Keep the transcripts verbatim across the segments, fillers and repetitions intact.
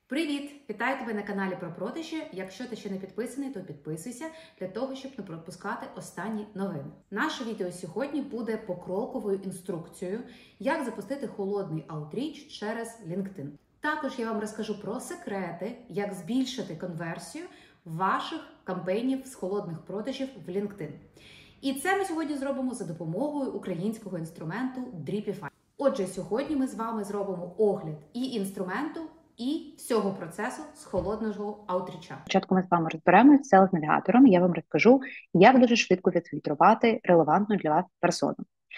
Привіт! Вітаю тебе на каналі про продажі. Якщо ти ще не підписаний, то підписуйся для того, щоб не пропускати останні новини. Наше відео сьогодні буде покроковою інструкцією, як запустити холодний аутріч через LinkedIn. Також я вам розкажу про секрети, як збільшити конверсію ваших кампаній з холодних продажів в LinkedIn. І це ми сьогодні зробимо за допомогою українського інструменту Dripify. Отже, сьогодні ми з вами зробимо огляд і інструменту, і всього процесу з холодного аутріча. Спочатку ми з вами розберемося з селс-навігатором, я вам розкажу, як дуже швидко відфільтрувати релевантну для вас персону.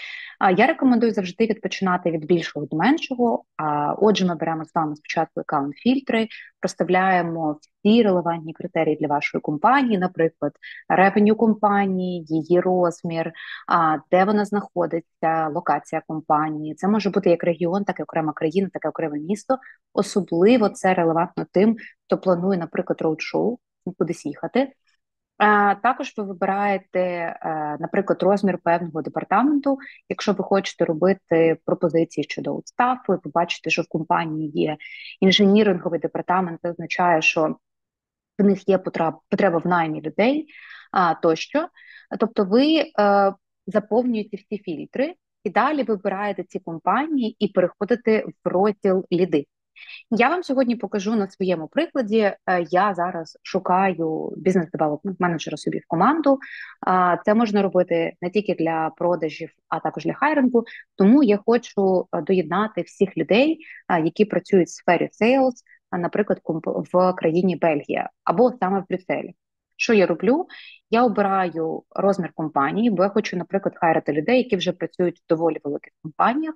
Я рекомендую завжди відпочинати від більшого до меншого. Отже, ми беремо з вами спочатку аккаунт-фільтри, проставляємо всі релевантні критерії для вашої компанії, наприклад, ревеню компанії, її розмір, де вона знаходиться, локація компанії. Це може бути як регіон, так і окрема країна, так і окреме місто. Особливо це релевантно тим, хто планує, наприклад, роуд-шоу, кудись їхати. Також ви вибираєте, наприклад, розмір певного департаменту. Якщо ви хочете робити пропозиції щодо аутстафу, і побачите, що в компанії є інженіринговий департамент, це означає, що в них є потреба в наймі людей тощо. Тобто ви заповнюєте всі фільтри і далі вибираєте ці компанії і переходите в розділ ліди. Я вам сьогодні покажу на своєму прикладі. Я зараз шукаю бізнес-девелопмент-менеджера собі в команду. Це можна робити не тільки для продажів, а також для хайрингу. Тому я хочу доєднати всіх людей, які працюють в сфері sales, наприклад, в країні Бельгія або саме в Брюсселі. Що я роблю? Я обираю розмір компанії, бо я хочу, наприклад, хайрити людей, які вже працюють в доволі великих компаніях.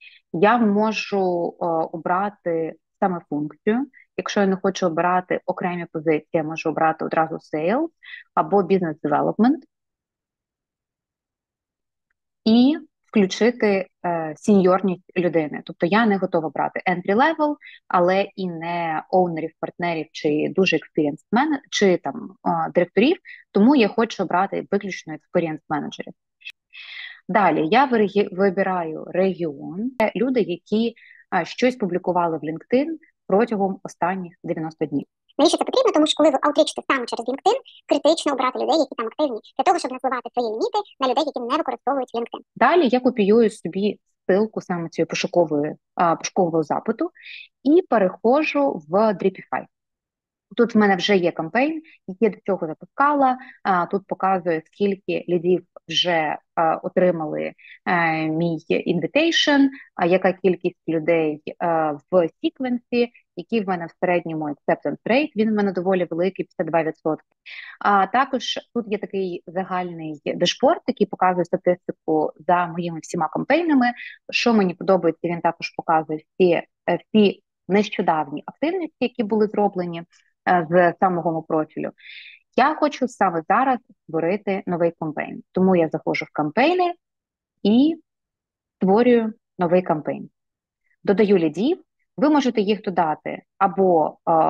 Я можу о, обрати саме функцію. Якщо я не хочу обирати окремі позиції, я можу обрати одразу Sales або Business Development і включити е, сеньорність людини. Тобто я не готова брати entry level, але і не оунерів, партнерів чи дуже experienced менеджерів, чи там о, директорів, тому я хочу обрати виключно experienced менеджерів. Далі я вибираю регіон, люди, які а, щось публікували в LinkedIn протягом останніх дев'яноста днів. Навіщо це потрібно? Тому що коли ви аутрічите саме через LinkedIn, критично обрати людей, які там активні, для того, щоб назвати свої ліміти на людей, які не використовують LinkedIn. Далі я копіюю собі ссылку саме цієї пошукової, а, пошукового запиту і переходжу в Dripify. Тут в мене вже є кампейн, який я до цього запускала. А, тут показує, скільки лідів вже а, отримали а, мій invitation, а яка кількість людей а, в секвенсі, який в мене в середньому acceptance rate, він в мене доволі великий, п'ятдесят два відсотки. А також тут є такий загальний дешборд, який показує статистику за моїми всіма кампейнами. Що мені подобається, він також показує всі, всі нещодавні активності, які були зроблені з самого мого профілю. Я хочу саме зараз створити новий кампейн. Тому я заходжу в кампейни і створюю новий кампейн. Додаю лідів. Ви можете їх додати або е,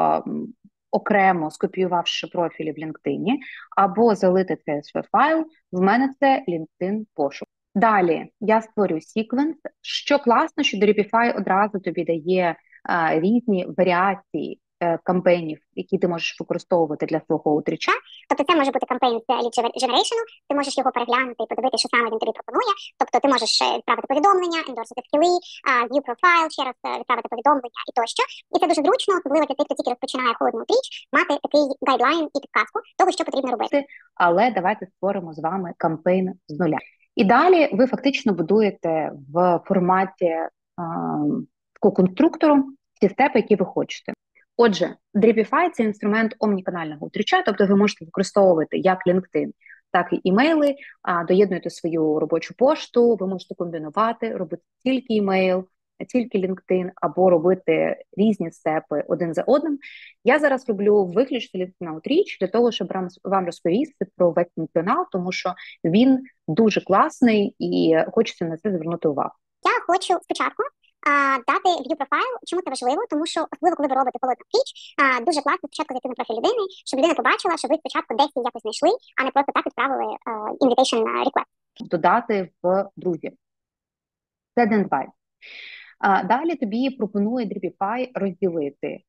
окремо скопіювавши профілі в LinkedIn, або залити цей ес ві файл. В мене це LinkedIn пошук. Далі я створюю секвенс. Що класно, що Dripify одразу тобі дає е, різні варіації кампейнів, які ти можеш використовувати для свого аутріча. Тобто це може бути кампейн з lead generation, ти можеш його переглянути і подивитися, що саме він тобі пропонує. Тобто ти можеш відправити повідомлення, ендорсити скіли, view profile, ще раз відправити повідомлення і тощо. І це дуже зручно, особливо для тих, хто тільки розпочинає холодний аутріч, мати такий гайдлайн і підказку того, що потрібно робити. Але давайте створимо з вами кампейн з нуля. І далі ви фактично будуєте в форматі а, такого конструктору ті степи, які ви хочете. Отже, Dripify – це інструмент омніканального аутріча, тобто ви можете використовувати як LinkedIn, так і імейли, доєднуєте свою робочу пошту, ви можете комбінувати, робити тільки імейл, тільки LinkedIn, або робити різні степи один за одним. Я зараз роблю виключно LinkedIn аутріч для того, щоб вам розповісти про весь функціонал, тому що він дуже класний і хочеться на це звернути увагу. Я хочу спочатку А, дати view profile. Чому це важливо? Тому що, особливо, коли ви робите холодну річ, дуже класно спочатку зайти на профіль людини, щоб людина побачила, що ви спочатку десь її якось знайшли, а не просто так відправили а, invitation request. Додати в друзі. Це день два. А, далі тобі пропонує Dripify розділити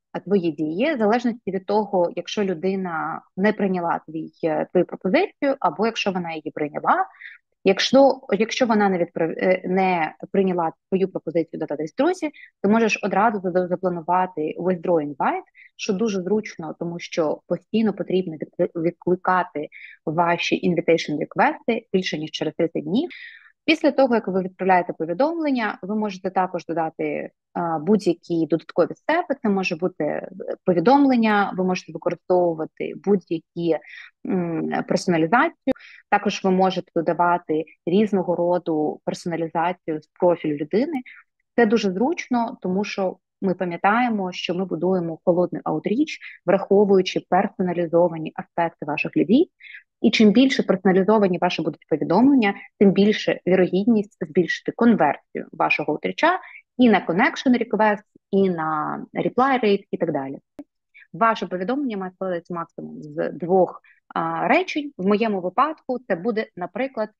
твої дії, в залежності від того, якщо людина не прийняла твій, твою пропозицію, або якщо вона її прийняла. Якщо, якщо вона не, відправ... не прийняла твою пропозицію додатись друзі, ти можеш одразу запланувати withdraw invite, що дуже зручно, тому що постійно потрібно відкликати ваші invitation requests більше, ніж через тридцять днів. Після того, як ви відправляєте повідомлення, ви можете також додати а, будь-які додаткові степи. Це може бути повідомлення, ви можете використовувати будь-які м, персоналізацію. Також ви можете додавати різного роду персоналізацію з профілю людини. Це дуже зручно, тому що ми пам'ятаємо, що ми будуємо холодний аутріч, враховуючи персоналізовані аспекти ваших лідів. І чим більше персоналізовані ваші будуть повідомлення, тим більше вірогідність збільшити конверсію вашого аутріча і на connection request, і на reply rate, і так далі. Ваше повідомлення має складатися максимум з двох а, речень. В моєму випадку це буде, наприклад,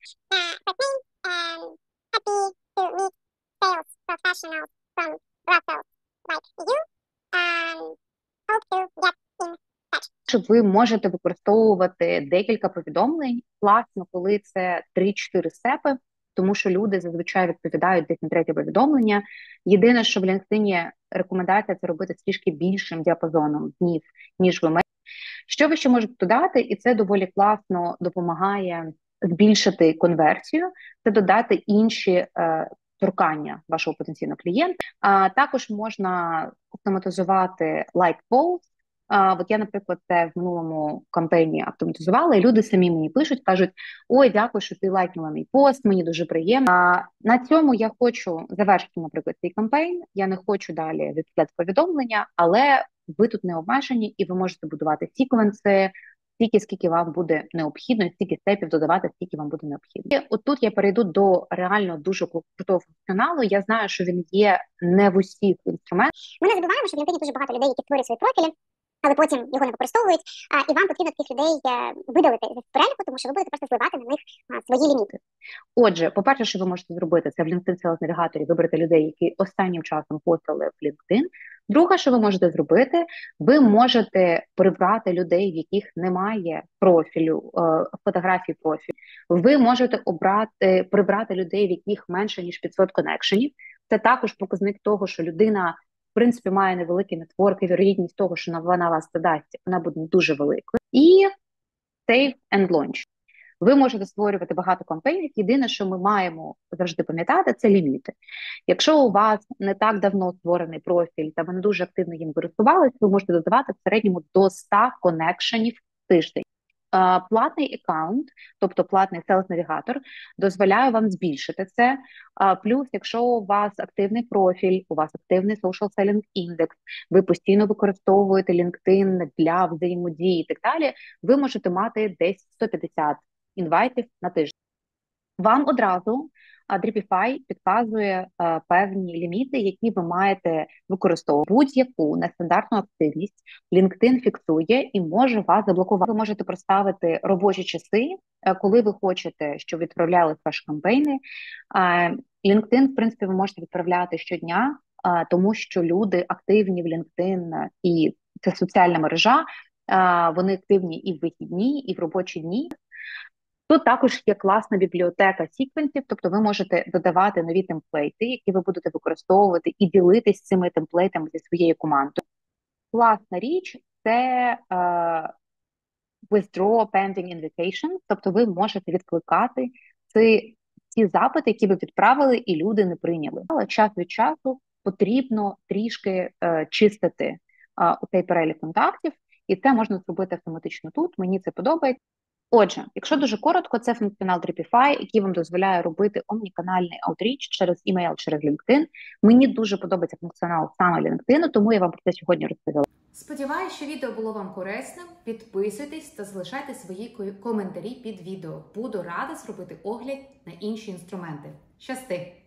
що ви можете використовувати декілька повідомлень. Класно, коли це три-чотири степи, тому що люди зазвичай відповідають десь на третє повідомлення. Єдине, що в LinkedIn рекомендація це робити трішки більшим діапазоном днів, ніж ви. Що ви ще можете додати, і це доволі класно допомагає збільшити конверсію, це додати інші е, торкання вашого потенційного клієнта. А також можна автоматизувати like polls. А, от я, наприклад, це в минулому кампанії автоматизувала, і люди самі мені пишуть, кажуть: ой, дякую, що ти лайкнула мій пост, мені дуже приємно. А на цьому я хочу завершити, наприклад, цей кампейн. Я не хочу далі відправляти повідомлення, але ви тут не обмежені, і ви можете будувати сіквенси, стільки, скільки вам буде необхідно, і стільки степів додавати, скільки вам буде необхідно. І от тут я перейду до реально дуже крутого функціоналу. Я знаю, що він є не в усіх інструментах. Ми не забуваємо, що в LinkedIn дуже багато людей, які створюють свої профілі, але потім його не використовують, а, і вам потрібно таких людей а, видалити з переліку, тому що ви будете просто зливати на них а, свої ліміти. Отже, по-перше, що ви можете зробити, це в LinkedIn Sales Navigator вибрати людей, які останнім часом постали в LinkedIn. Друге, що ви можете зробити, ви можете прибрати людей, в яких немає профілю, фотографії профілю. Ви можете обрати, прибрати людей, в яких менше, ніж п'ятсот коннекшенів. Це також показник того, що людина, в принципі, має невеликий нетворк, і вірогідність того, що вона вас додасть, вона буде дуже великою. І Save and Launch. Ви можете створювати багато кампаній. Єдине, що ми маємо завжди пам'ятати, це ліміти. Якщо у вас не так давно створений профіль, та ви не дуже активно їм користувалися, ви можете додавати в середньому до ста коннекшенів в тиждень. Uh, платний аккаунт, тобто платний Sales Navigator, дозволяє вам збільшити це. Uh, плюс, якщо у вас активний профіль, у вас активний Social Selling Index, ви постійно використовуєте LinkedIn для взаємодії і так далі, ви можете мати десь сто п'ятдесят інвайтів на тиждень. Вам одразу Dripify підказує uh, певні ліміти, які ви маєте використовувати. Будь-яку нестандартну активність LinkedIn фіксує і може вас заблокувати. Ви можете проставити робочі часи, uh, коли ви хочете, щоб відправлялись ваші кампейни. Uh, LinkedIn, в принципі, ви можете відправляти щодня, uh, тому що люди активні в LinkedIn, і це соціальна мережа, uh, вони активні і в вихідні, і в робочі дні. Тут також є класна бібліотека секвенсів, тобто ви можете додавати нові темплейти, які ви будете використовувати, і ділитись цими темплейтами зі своєю командою. Класна річ – це uh, withdraw pending invitation, тобто ви можете відкликати ці, ці запити, які ви відправили, і люди не прийняли. Але час від часу потрібно трішки uh, чистити uh, цей перелік контактів, і це можна зробити автоматично тут, мені це подобається. Отже, якщо дуже коротко, це функціонал Dripify, який вам дозволяє робити омніканальний аутріч через email, через LinkedIn. Мені дуже подобається функціонал саме LinkedIn, тому я вам про це сьогодні розповіла. Сподіваюсь, що відео було вам корисним. Підписуйтесь та залишайте свої коментарі під відео. Буду рада зробити огляд на інші інструменти. Щасти!